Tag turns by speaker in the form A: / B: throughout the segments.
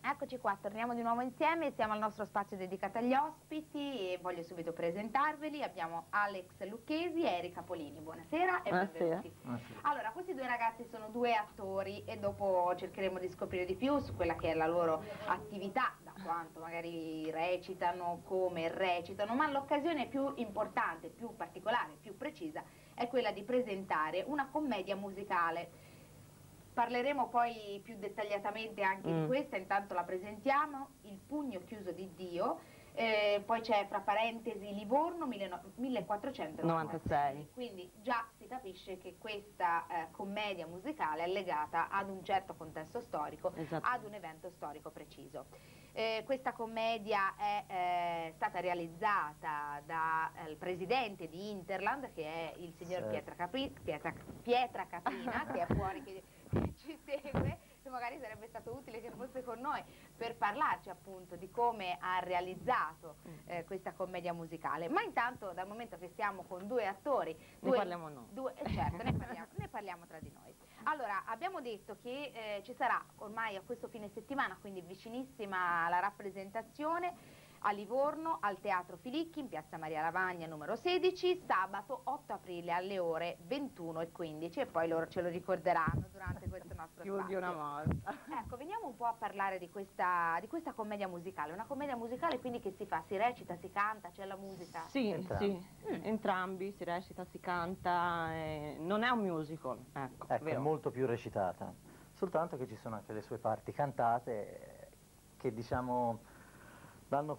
A: Eccoci qua, torniamo di nuovo insieme, siamo al nostro spazio dedicato agli ospiti e voglio subito presentarveli. Abbiamo Alex Lucchesi e Erika Polini. Buonasera e benvenuti.
B: Buonasera.
A: Allora, questi due ragazzi sono due attori e dopo cercheremo di scoprire di più su quella che è la loro attività, da quanto magari recitano, come recitano, ma l'occasione più importante, più particolare, più precisa è quella di presentare una commedia musicale. Parleremo poi più dettagliatamente anche di questa, intanto la presentiamo, Il pugno chiuso di Dio, poi c'è fra parentesi Livorno 1496, quindi già si capisce che questa commedia musicale è legata ad un certo contesto storico, ad un evento storico preciso. Questa commedia è stata realizzata dal presidente di Interland, che è il signor Pietra Caprina, che è fuori, che ci segue, e magari sarebbe stato utile che fosse con noi per parlarci appunto di come ha realizzato questa commedia musicale. Ma intanto, dal momento che stiamo con due attori,
B: ne parliamo noi.
A: Certo, ne parliamo tra di noi. Allora, abbiamo detto che ci sarà ormai a questo fine settimana, quindi vicinissima la rappresentazione a Livorno, al Teatro Filicchi, in piazza Maria Lavagna numero 16, sabato 8 aprile alle ore 21:15, e poi loro ce lo ricorderanno durante questo nostro
B: Più
A: spazio.
B: di una volta.
A: Ecco, veniamo un po' a parlare di questa commedia musicale. Una commedia musicale quindi che si fa? Si recita, si canta, c'è la musica?
B: Sì, entrambi, si recita, si canta, non è un musical, ecco,
C: è molto più recitata, soltanto che ci sono anche le sue parti cantate che diciamo danno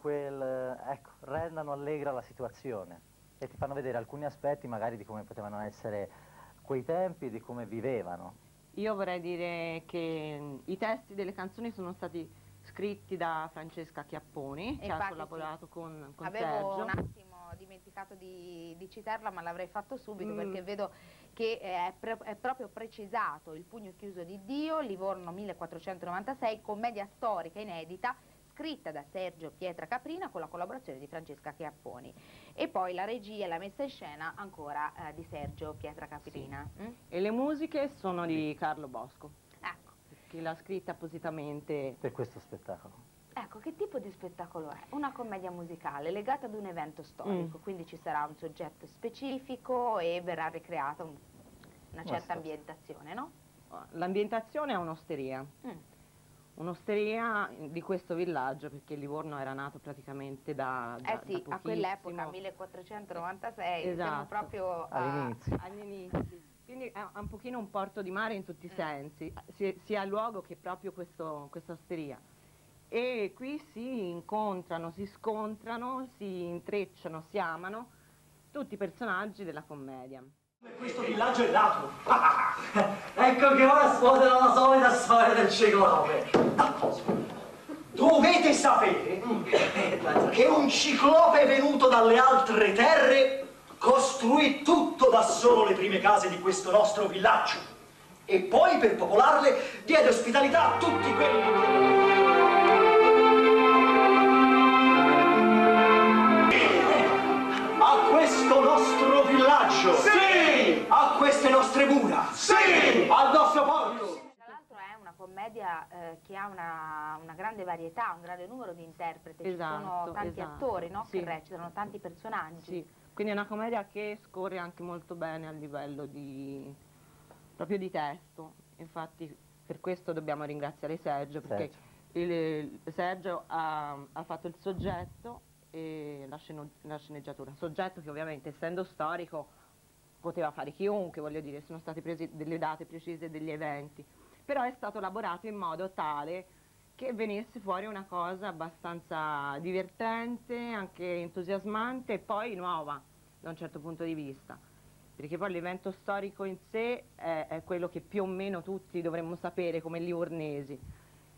C: rendano allegra la situazione e ti fanno vedere alcuni aspetti magari di come potevano essere quei tempi e di come vivevano.
B: Io vorrei dire che i testi delle canzoni sono stati scritti da Francesca Chiapponi, che ha collaborato con
A: Avevo
B: Sergio.
A: un attimo dimenticato di citarla, ma l'avrei fatto subito perché vedo che è proprio precisato: Il pugno chiuso di Dio, Livorno 1496, commedia storica inedita, scritta da Sergio Pietra Caprina con la collaborazione di Francesca Chiapponi, e poi la regia e la messa in scena ancora di Sergio Pietra Caprina.
B: E le musiche sono di Carlo Bosco,
A: Ecco.
B: che l'ha scritta appositamente
C: Per questo spettacolo.
A: Ecco, che tipo di spettacolo è? Una commedia musicale legata ad un evento storico, quindi ci sarà un soggetto specifico e verrà ricreata una certa ambientazione, no?
B: L'ambientazione è un'osteria. Un'osteria di questo villaggio, perché Livorno era nato praticamente da
A: sì, a quell'epoca, 1496, siamo proprio
C: agli
B: inizi. Quindi è un pochino un porto di mare in tutti i sensi, sia il luogo che proprio questa osteria. E qui si incontrano, si scontrano, si intrecciano, si amano tutti i personaggi della commedia.
D: Questo villaggio è nato. Ecco che ora scuotono la solita storia del ciclope. Dovete sapere che un ciclope venuto dalle altre terre costruì tutto da solo le prime case di questo nostro villaggio e poi per popolarle diede ospitalità a tutti quelli a questo nostro villaggio, sì, a queste nostre mura, sì, al nostro porto.
A: Tra l'altro è una commedia che ha una grande varietà, un grande numero di interpreti, ci sono tanti attori, no? Che recitano, tanti personaggi.
B: Sì, quindi è una commedia che scorre anche molto bene a livello proprio di testo. Infatti per questo dobbiamo ringraziare Sergio, perché Sergio ha fatto il soggetto e la sceneggiatura. Soggetto che ovviamente, essendo storico, poteva fare chiunque, voglio dire, sono state prese delle date precise degli eventi, però è stato elaborato in modo tale che venisse fuori una cosa abbastanza divertente, anche entusiasmante e poi nuova da un certo punto di vista, perché poi l'evento storico in sé è quello che più o meno tutti dovremmo sapere come livornesi.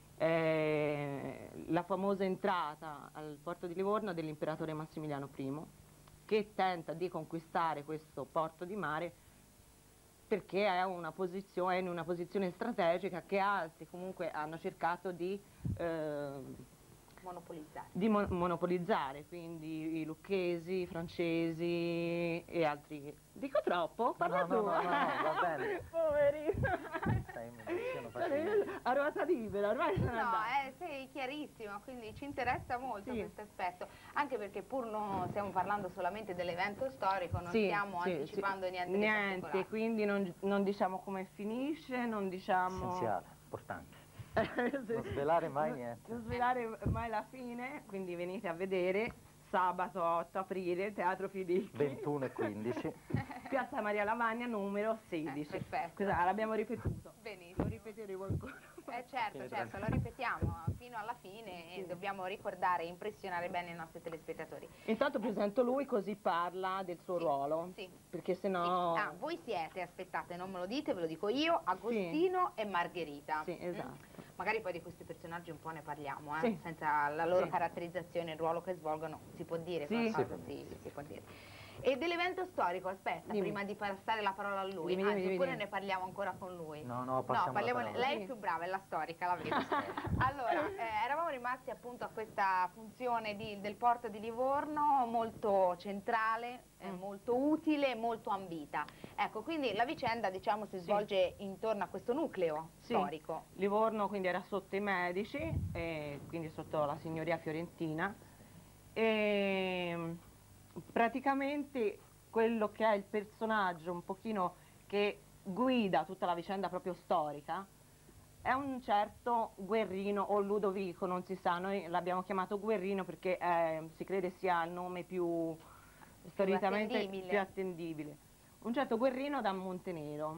B: La famosa entrata al porto di Livorno dell'imperatore Massimiliano I, che tenta di conquistare questo porto di mare perché è in una posizione strategica che altri comunque hanno cercato di monopolizzare, quindi i lucchesi, i francesi e altri. Dico troppo? Parla tu.
C: No, va bene.
B: Poverino. A ruota libera, ormai sono andata.
A: Sei chiarissima, quindi ci interessa molto questo aspetto, anche perché pur non stiamo parlando solamente dell'evento storico, non stiamo anticipando niente di particolare.
B: Quindi non diciamo come finisce, non diciamo...
C: Essenziale, importante. Non svelare mai niente.
B: Non svelare mai la fine, quindi venite a vedere sabato 8 aprile, Teatro Fidicchi.
C: 21 e 15.
B: Piazza Maria Lavagna, numero 16.
A: Perfetto.
B: Scusa, l'abbiamo ripetuto.
A: Benissimo.
B: Lo ripeteremo ancora.
A: Certo, lo ripetiamo fino alla fine e dobbiamo ricordare e impressionare bene i nostri telespettatori.
B: Intanto presento lui così parla del suo ruolo.
A: Sì.
B: Perché sennò...
A: Voi siete, aspettate, non me lo dite, ve lo dico io, Agostino e Margherita.
B: Sì, esatto.
A: Magari poi di questi personaggi un po' ne parliamo,
B: Sì.
A: senza la loro caratterizzazione, il ruolo che svolgono, si può dire qualcosa? Sì, si può dire. E dell'evento storico, aspetta, prima di passare la parola a lui, oppure ne parliamo ancora con lui?
C: No, parliamo.
A: Lei è più brava, è la storica, la vedo. Allora, eravamo rimasti appunto a questa funzione del porto di Livorno, molto centrale, molto utile, molto ambita. Ecco, quindi la vicenda, diciamo, si svolge intorno a questo nucleo storico.
B: Livorno quindi era sotto i Medici, quindi sotto la signoria fiorentina, e praticamente quello che è il personaggio un pochino che guida tutta la vicenda proprio storica è un certo Guerrino o Ludovico, non si sa, noi l'abbiamo chiamato Guerrino perché si crede sia il nome più storicamente più attendibile. Un certo Guerrino da Montenero,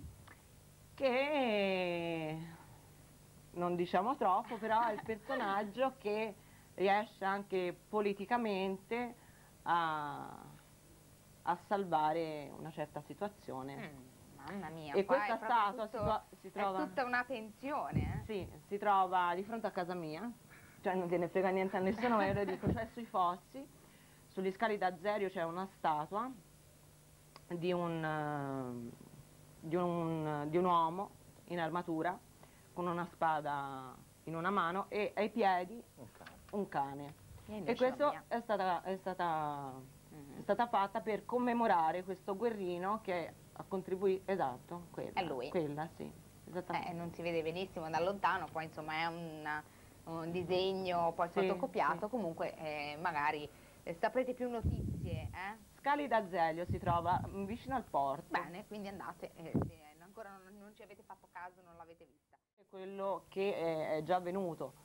B: che non diciamo troppo, però è il personaggio che riesce anche politicamente a salvare una certa situazione.
A: Mamma mia,
B: e questa statua si trova...
A: È tutta una tensione,
B: Sì, si trova di fronte a casa mia, cioè non te ne frega niente a nessuno, ma io lo dico, cioè sui Fossi, sugli scali d'Azerio c'è una statua di un uomo in armatura con una spada in una mano e ai piedi un cane. E questo è stata fatta per commemorare questo Guerrino che ha contribuito, esatto, quella.
A: È lui.
B: Quella, sì, esattamente.
A: Non si vede benissimo da lontano, poi insomma è un disegno poi fotocopiato, comunque magari saprete più notizie.
B: Scali d'Azeglio si trova vicino al porto.
A: Bene, quindi andate, se ancora non ci avete fatto caso, non l'avete vista.
B: È quello che è già avvenuto.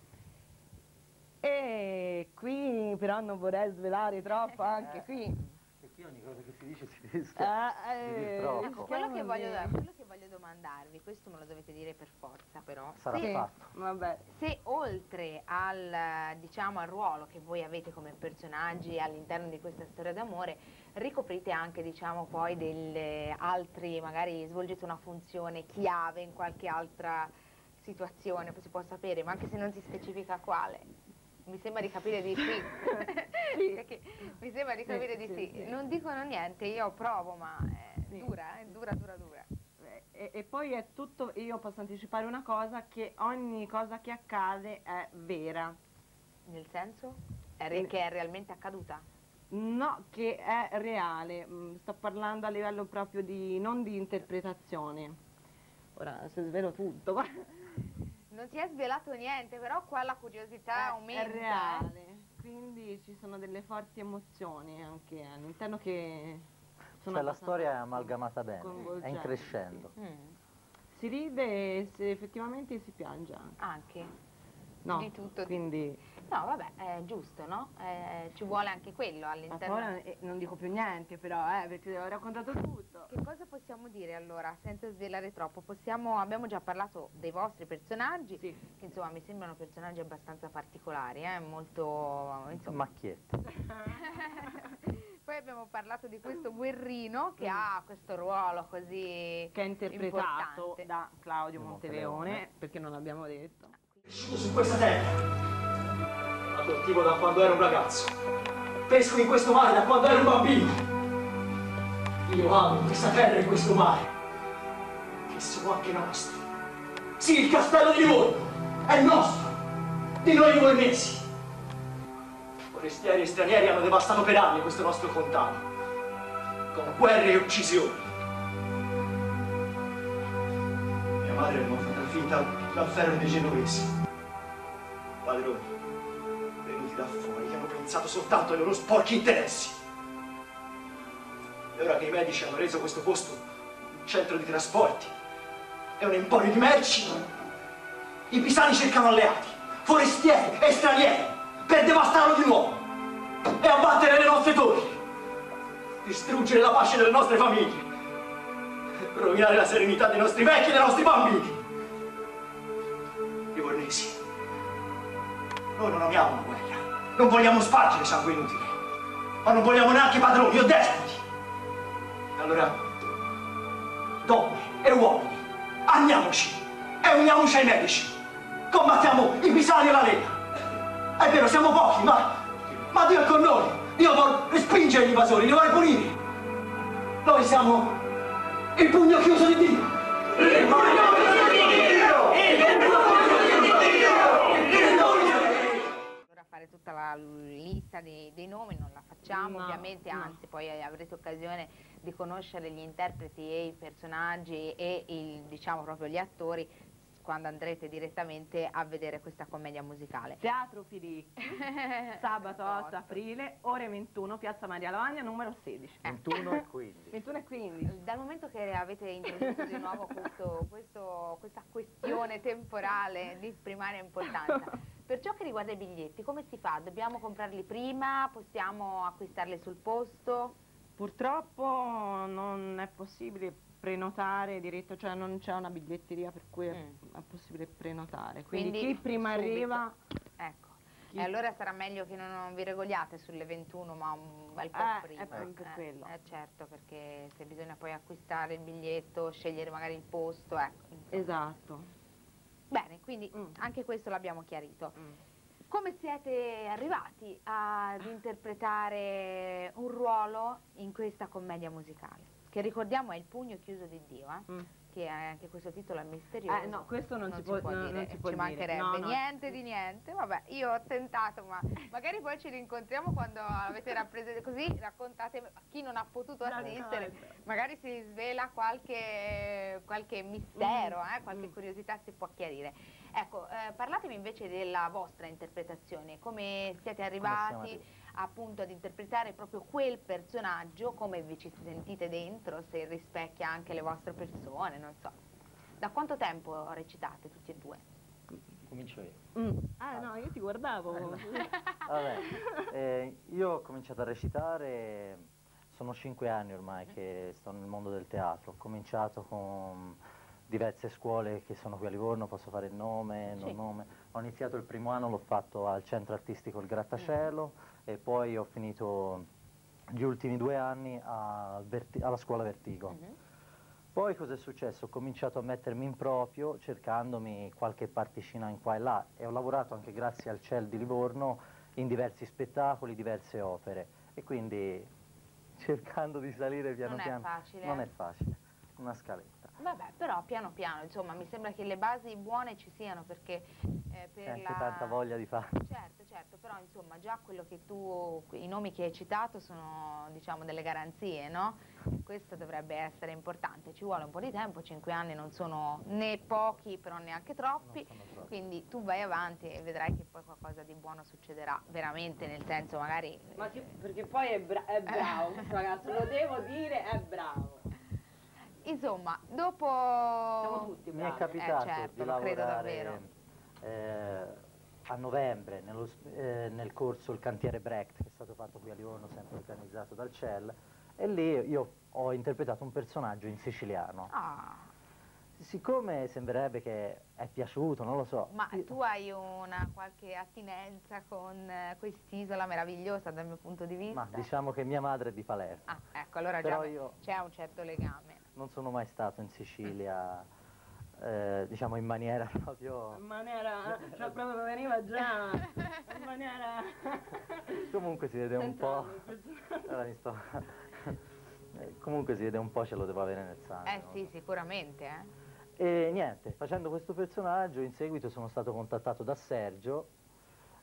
B: E qui però non vorrei svelare troppo anche qui.
C: Qui ogni cosa che si dice si rischia di dir troppo.
A: Ecco, quello che voglio domandarvi, questo me lo dovete dire per forza però.
C: Sarà fatto.
B: Vabbè.
A: Se oltre al, diciamo, al ruolo che voi avete come personaggi all'interno di questa storia d'amore, ricoprite anche, diciamo, poi delle altri, magari svolgete una funzione chiave in qualche altra situazione, si può sapere, ma anche se non si specifica quale. Mi sembra di capire di sì. Perché mi sembra di capire di sì. Non dicono niente, io provo, ma è dura.
B: E poi è tutto, io posso anticipare una cosa, che ogni cosa che accade è vera.
A: Nel senso? Che è realmente accaduta?
B: No, che è reale. Sto parlando a livello proprio di, non di interpretazione. Ora, se svelo tutto,
A: Non si è svelato niente, però qua la curiosità aumenta.
B: È reale, quindi ci sono delle forti emozioni anche all'interno che sono...
C: Cioè la storia è amalgamata bene, è in crescendo.
B: Si ride e effettivamente si piange anche.
A: Anche?
B: No,
A: di tutto.
B: Quindi...
A: No, vabbè, è giusto, no? Ci vuole anche quello all'interno.
B: Ora non dico più niente però, perché ho raccontato tutto.
A: Che cosa possiamo dire allora, senza svelare troppo? Abbiamo già parlato dei vostri personaggi, che insomma mi sembrano personaggi abbastanza particolari, molto... insomma...
C: Macchiette.
A: Poi abbiamo parlato di questo Guerrino che ha questo ruolo così
B: che è interpretato
A: importante
B: da Claudio Monteleone, perché non l'abbiamo detto.
D: Cresciuto su questa terra. La coltivo da quando ero un ragazzo. Pesco in questo mare da quando ero un bambino. Io amo questa terra e questo mare, che sono anche nostri. Sì, il castello di Livorno è nostro. di noi livornesi. Forestieri e stranieri hanno devastato per anni questo nostro fontano, con guerre e uccisioni. Mia madre aveva fatto finta dal ferro dei genovesi. Padroni, venuti da fuori, che hanno pensato soltanto ai loro sporchi interessi. E ora che i medici hanno reso questo posto un centro di trasporti e un emporio di merci, i pisani cercano alleati, forestieri e stranieri, per devastarlo di nuovo e abbattere le nostre torri, distruggere la pace delle nostre famiglie, rovinare la serenità dei nostri vecchi e dei nostri bambini. Livornesi, noi non amiamo la guerra, non vogliamo spargere sangue inutile, ma non vogliamo neanche padroni o despoti. E allora, donne e uomini, armiamoci e uniamoci ai medici, combattiamo i pisani e la Lega. È vero, siamo pochi, ma Dio è con noi. Dio vuole respingere gli invasori, li vuole punire. Noi siamo il pugno chiuso di Dio. Il pugno chiuso di Dio! Il pugno chiuso di Dio!
A: Allora fare tutta la lista dei nomi non la facciamo,
B: No,
A: ovviamente,
B: no.
A: anzi poi avrete occasione di conoscere gli interpreti e i personaggi e diciamo proprio gli attori quando andrete direttamente a vedere questa commedia musicale.
B: Teatro Filicchi, sabato 8 aprile, ore 21, Piazza Maria Lavagna, numero 16.
C: 21 e 15.
B: 21 e 15.
A: Dal momento che avete introdotto di nuovo questa questione temporale di primaria importanza, per ciò che riguarda i biglietti, come si fa? Dobbiamo comprarli prima? Possiamo acquistarli sul posto?
B: Purtroppo non è possibile prenotare diretto, cioè non c'è una biglietteria per cui è possibile prenotare. Quindi chi prima
A: subito.
B: arriva...
A: Ecco. E allora sarà meglio che non vi regoliate sulle 21, ma un bel po' prima.
B: È proprio quello.
A: Certo, perché se bisogna poi acquistare il biglietto, scegliere magari il posto, ecco. Insomma.
B: Esatto.
A: Bene, quindi anche questo l'abbiamo chiarito. Come siete arrivati ad interpretare un ruolo in questa commedia musicale? Che ricordiamo è Il pugno chiuso di Dio, che anche questo titolo è misterioso.
B: No, questo non si può
A: dire,
B: non si può
A: ci
B: dire.
A: mancherebbe,
B: No, no.
A: niente di niente. Vabbè, io ho tentato, ma magari poi ci rincontriamo quando avete rappresentato, così raccontate a chi non ha potuto assistere, magari si svela qualche mistero, qualche curiosità si può chiarire. Ecco, parlatemi invece della vostra interpretazione, come siete arrivati appunto ad interpretare proprio quel personaggio, come vi ci sentite dentro, se rispecchia anche le vostre persone, non so. Da quanto tempo recitate tutti e due?
C: Comincio io.
B: No, io ti guardavo.
C: Vabbè, io ho cominciato a recitare, sono 5 anni ormai che sto nel mondo del teatro. Ho cominciato con diverse scuole che sono qui a Livorno, posso fare il nome, non nome. Ho iniziato il primo anno, l'ho fatto al centro artistico Il Grattacielo e poi ho finito gli ultimi 2 anni alla scuola Vertigo. Poi cosa è successo? Ho cominciato a mettermi in proprio cercandomi qualche particina in qua e là e ho lavorato anche grazie al CEL di Livorno in diversi spettacoli, diverse opere e quindi cercando di salire piano piano.
A: Non è facile.
C: Non è facile, una scaletta.
A: Vabbè, però piano piano, insomma, mi sembra che le basi buone ci siano perché per
C: Anche tanta voglia di fare.
A: Certo, però insomma già quello che i nomi che hai citato sono diciamo delle garanzie, no? E questo dovrebbe essere importante, ci vuole un po' di tempo, 5 anni non sono né pochi però neanche troppi, quindi tu vai avanti e vedrai che poi qualcosa di buono succederà, veramente, nel senso magari...
B: Ma perché poi è bravo questo ragazzo, lo devo dire, è bravo.
A: Insomma, dopo...
B: Siamo tutti
C: Mi è
B: bravi.
C: capitato
A: certo,
C: di
A: lo credo
C: lavorare a novembre nel corso Il Cantiere Brecht, che è stato fatto qui a Livorno, sempre organizzato dal CEL, e lì io ho interpretato un personaggio in siciliano. Siccome sembrerebbe che è piaciuto, non lo so.
A: Ma tu hai una qualche attinenza con quest'isola meravigliosa dal mio punto di vista?
C: Ma diciamo che mia madre è di Palermo.
A: Ah, ecco, allora
C: Però
A: già
C: io
A: c'è un certo legame.
C: non sono mai stato in Sicilia, diciamo in maniera proprio...
B: In maniera, cioè proprio veniva già, in maniera...
C: Comunque si vede un po'... Allora, comunque si vede un po', ce lo devo avere nel sangue.
A: Sì,
C: no?
A: sicuramente,
C: E niente, facendo questo personaggio in seguito sono stato contattato da Sergio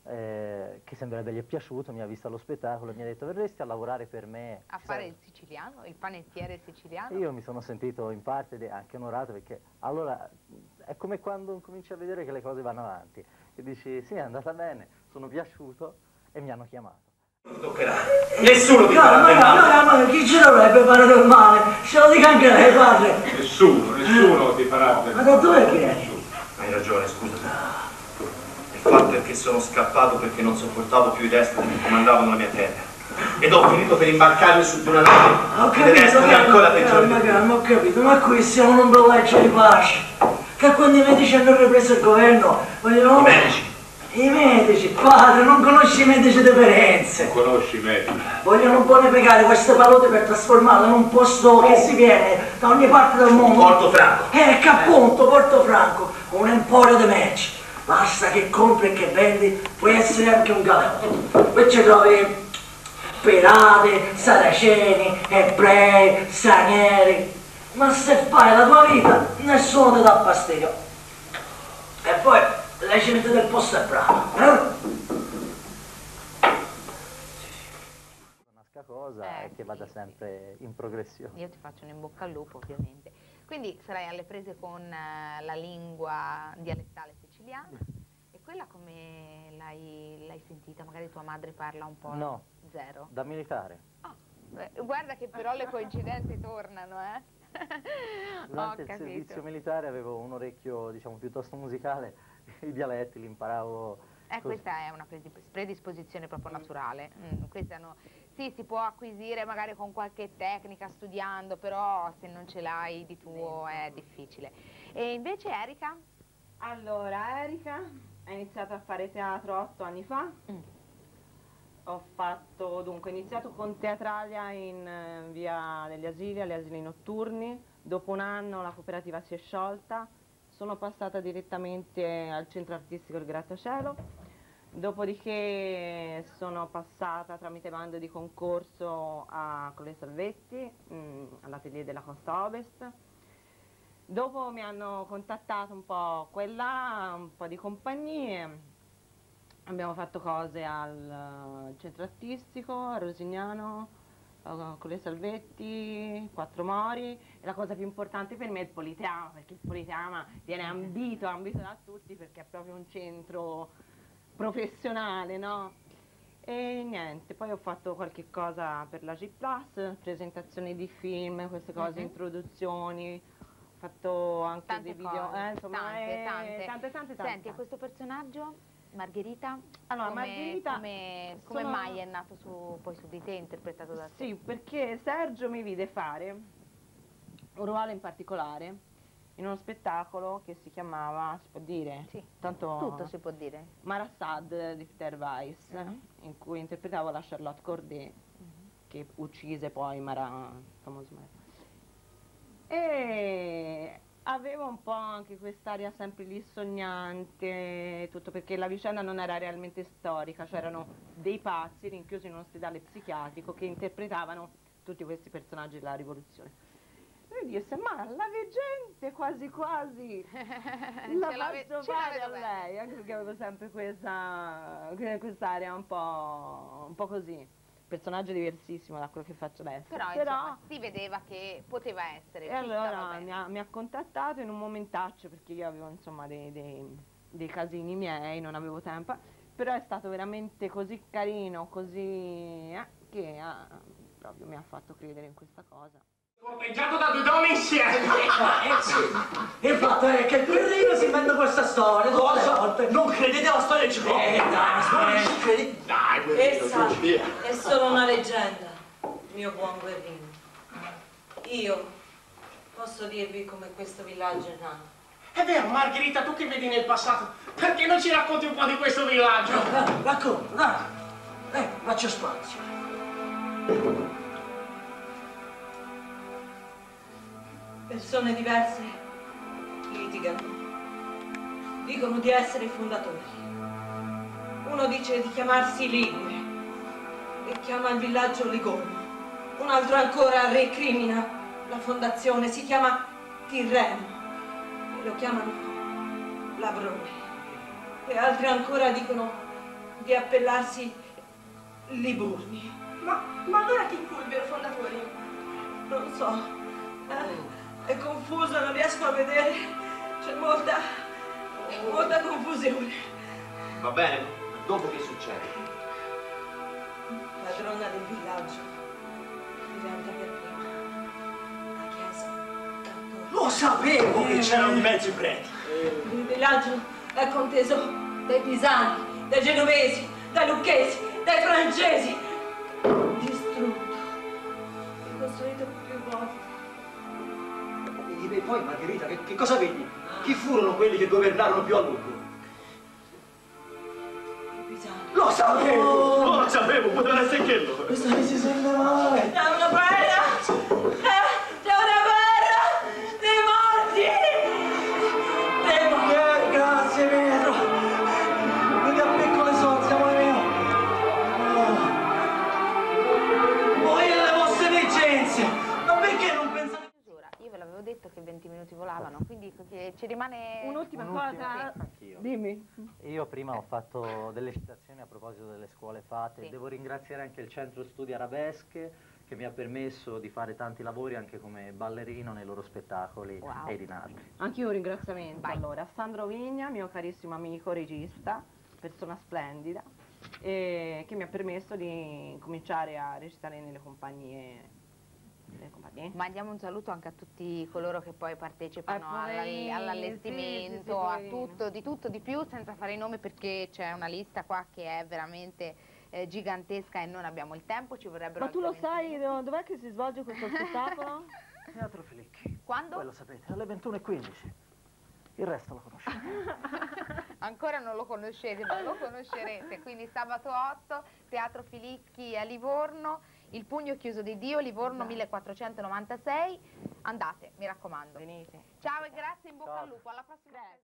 C: che sembrerebbe gli è piaciuto, mi ha visto allo spettacolo e mi ha detto verresti a lavorare per me.
A: A fare il siciliano, il panettiere siciliano?
C: Io mi sono sentito in parte anche onorato, perché allora è come quando cominci a vedere che le cose vanno avanti e dici sì, è andata bene, sono piaciuto e mi hanno chiamato.
D: Non toccherà, nessuno ti farà del male.
E: Ma chi ce dovrebbe fare del male? Ce lo dica anche lei, padre.
F: Nessuno ti farà del male.
E: Ma da dove vieni?
D: Hai ragione, scusami. Il fatto è che sono scappato perché non sopportavo più i destini che comandavano la mia terra. Ed ho finito per imbarcarmi su di una nave. Ho destini ancora peggiori.
E: Calma, ho capito, ma qui siamo in un villaggio di pace. Che quando i medici hanno ripreso il governo, vogliono...
D: I medici?
E: I medici, padre, non conosci i medici di Firenze.
F: Non conosci i medici?
E: Vogliono un po' piegare queste pallotte per trasformarle in un posto che si viene da ogni parte del mondo.
D: Portofranco.
E: Che appunto, Portofranco, un emporio di merci. Basta che compri e che vendi, puoi essere anche un galeotto. Qui ci trovi pirati, saraceni, ebrei, stranieri. Ma se fai la tua vita, nessuno ti dà fastidio. E poi la gente del posto è brava,
C: Un'altra cosa è che vada sempre in progressione.
A: Io ti faccio un in bocca al lupo, ovviamente. Quindi sarai alle prese con la lingua dialettale siciliana. E quella come l'hai sentita? Magari tua madre parla un po'?
C: No.
A: Zero?
C: Da militare.
A: Ah, guarda che però le coincidenze tornano,
C: Durante il servizio militare avevo un orecchio, diciamo, piuttosto musicale, i dialetti li imparavo.
A: Questa è una predisposizione proprio naturale. Questa sì, si può acquisire magari con qualche tecnica, studiando, però se non ce l'hai di tuo è difficile. E invece Erika?
B: Allora, Erika ha iniziato a fare teatro 8 anni fa. Ho iniziato con Teatralia in via degli Asili, agli asili notturni. Dopo un anno la cooperativa si è sciolta. Sono passata direttamente al centro artistico Il Grattacielo, dopodiché sono passata tramite bando di concorso a Colle Salvetti, all'atelier della Costa Ovest. Dopo mi hanno contattato un po' quella, un po' di compagnie, abbiamo fatto cose al centro artistico, a Rosignano, con le Salvetti, Quattro Mori, e la cosa più importante per me è il Politeama, perché il Politeama viene ambito da tutti perché è proprio un centro professionale, no? E niente, poi ho fatto qualche cosa per la G+, presentazioni di film, queste cose, introduzioni, ho fatto anche
A: tante
B: dei video,
A: cose,
B: insomma, tante.
A: Senti, e questo personaggio? Margherita?
B: Allora, Margherita
A: come mai è nato poi su di te, interpretato da te?
B: Sì, perché Sergio mi vide fare un ruolo in particolare in uno spettacolo che si chiamava, si può dire?
A: Sì,
B: tanto
A: tutto si può dire.
B: Marasad di Peter Weiss, in cui interpretavo la Charlotte Corday, che uccise poi famoso Mara. E avevo un po' anche quest'aria sempre lì sognante, tutto, perché la vicenda non era realmente storica, cioè erano dei pazzi rinchiusi in un ospedale psichiatrico che interpretavano tutti questi personaggi della rivoluzione. E io disse, ma la veggente quasi quasi la faccio fare a lei, anche perché avevo sempre quest'area un po' così. Personaggio diversissimo da quello che faccio adesso.
A: Però insomma, si vedeva che poteva essere.
B: E allora mi ha contattato in un momentaccio, perché io avevo insomma dei casini miei, non avevo tempo, però è stato veramente così carino, così che proprio mi ha fatto credere in questa cosa.
D: Corteggiato da due donne insieme!
E: sì. Il fatto è che il Guerrino si inventa questa storia tutte le volte.
D: Non credete alla storia di Ciclope?
E: Dai,
G: Essa è solo una leggenda, mio buon Guerrino. Io posso dirvi come questo villaggio è nato.
D: È vero, Margherita, tu che vedi nel passato, perché non ci racconti un po' di questo villaggio?
E: Racconta, dai. Faccio spazio.
G: Persone diverse litigano. Dicono di essere i fondatori. Uno dice di chiamarsi Ligure e chiama il villaggio Livorno. Un altro ancora recrimina la fondazione, si chiama Tirreno e lo chiamano Lavrone. E altri ancora dicono di appellarsi Liburni.
H: Ma allora chi fu il vero fondatore?
G: Non so, è confuso, non riesco a vedere, c'è molta confusione.
I: Va bene, dopo che succede?
G: Padrona del villaggio diventa per prima la chiesa cattolica.
D: Lo sapevo che c'erano di mezzo i preti.
G: Il villaggio è conteso dai pisani, dai genovesi, dai lucchesi, dai francesi. Distrutto, ricostruito più volte.
D: E poi, Margherita, che cosa vedi? Chi furono quelli che governarono più a lungo?
G: I pisani.
D: Lo sapevo, poteva essere quello.
E: Questa mi si sente male.
G: C'è una guerra! C'è una guerra! Dei morti! Dei morti!
E: Grazie Pietro. Quindi a piccole sorti, amore mio. Voi le vostre negligenze. Ma perché non pensate?
A: Io ve l'avevo detto che 20 minuti volavano, quindi ci rimane...
B: Un'ultima cosa.
C: Anch'io.
B: Dimmi.
C: Io prima ho fatto delle citazioni a proposito delle scuole fatte,
A: Sì.
C: devo ringraziare anche il Centro Studi Arabesche che mi ha permesso di fare tanti lavori anche come ballerino nei loro spettacoli
A: Wow.
C: ed in altri.
B: Anch'io un ringraziamento.
A: Vai.
B: Allora, a Sandro Vigna, mio carissimo amico regista, persona splendida, che mi ha permesso di cominciare a recitare nelle compagnie.
A: Mandiamo un saluto anche a tutti coloro che poi partecipano
B: poverini,
A: all'allestimento,
B: sì,
A: a
B: poverini.
A: tutto, di più, senza fare i nomi perché c'è una lista qua che è veramente gigantesca e non abbiamo il tempo, ci vorrebbero
B: Ma tu lo
A: altri 20
B: sai
A: minuti.
B: dov'è che si svolge questo spettacolo?
C: Teatro Filicchi.
A: Quando?
C: Voi lo sapete, alle 21:15. Il resto lo conoscete.
A: Ancora non lo conoscete, ma lo conoscerete. Quindi sabato 8, Teatro Filicchi a Livorno, Il Pugno Chiuso di Dio, Livorno 1496. Andate, mi raccomando.
B: Venite.
A: Ciao e grazie, in bocca
C: Ciao.
A: al lupo, alla prossima.